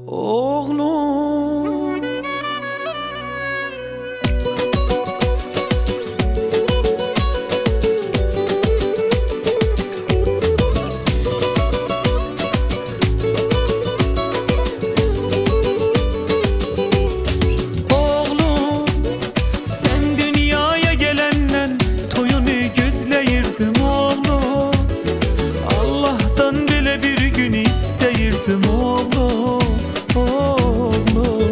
oğlum. Oğlum, sen dünyaya gelenden toyunu gözleyirdim oğlum. Allah'tan böyle bir gün isteyirdim oğlum. Oğlum,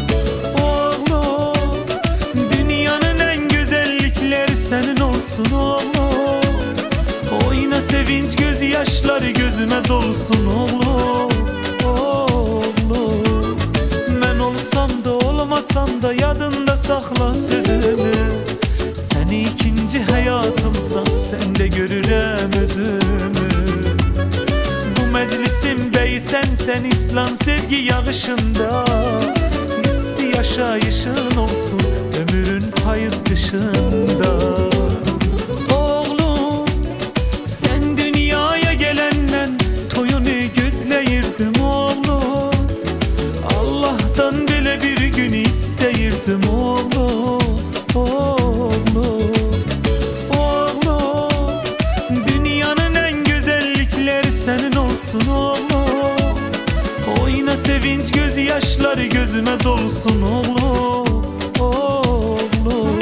oğlum, dünyanın en güzellikleri senin olsun oğlum. Oyna sevinç gözyaşları gözüme dolsun oğlum. Oğlum, ben olsam da olmasam da yadında sakla sözümü. Seni ikinci hayatımsa sen de görürem özümü. Bu meclisimdeysen sen İslam sevgi yağışında, hissi yaşayışın olsun ömrün payız kışında. Oğlum, sen dünyaya gelenden toyunu gözleyirdim oğlum. Allah'tan böyle bir gün isteyirdim oğlum. Oğlum, oğlum, dünyanın en güzellikleri senin olsun oğlum. Oyna sevinç gözyaşları gözüme dolsun oğlum. Oğlum.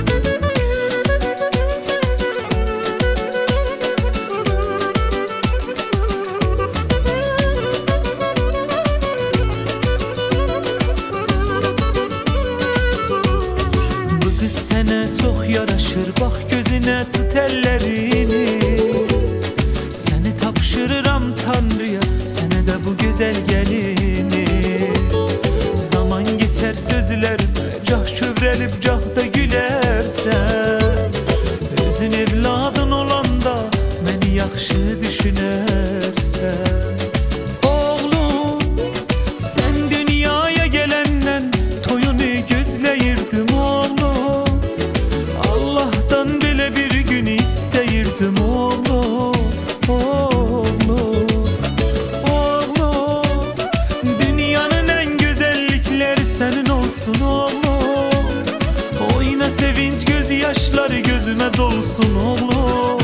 Bu kız sana çok yaraşır, bak gözüne tut ellerini. Seni tapşırıram Tanrı'ya, sana da bu güzel gelini. Zaman geçer sözlerime, cah çövrelip cah da gülersen. Özün evladın olanda beni yaxşı düşünersen. Oğlum, sen dünyaya gelenden toyunu gözleyirdim oğlum. Allah'tan böyle bir gün isteyirdim oğlum. Oğlum, oğlum, dünyanın en güzellikleri senin olsun oğlum. Oyna sevinç gözyaşları gözüme dolsun oğlum.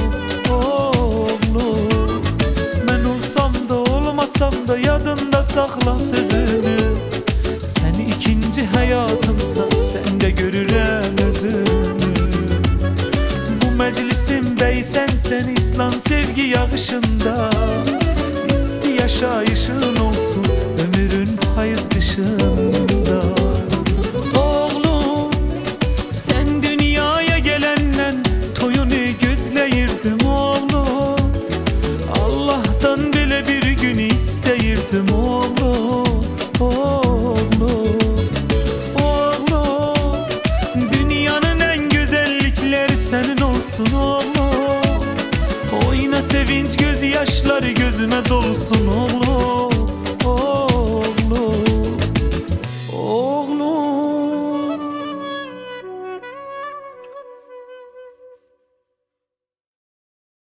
Oğlum, ben olsam da olmasam da yadında sakla sözünü. Sen ikinci hayatımsa sen de görürem özümü. Bu meclisimdeysen sen İslam sevgi yağışında, hissi yaşayışın olsun ömrün payız kışında. Oğlum, sen dünyaya gelenden toyunu gözleyirdim oğlum. Allah'tan böyle bir gün isteyirdim oğlum. Oğlum, oğlum, dünyanın en güzellikleri senin olsun oğlum. Oyna sevinç gözyaşları gözüme dolsun oğlum.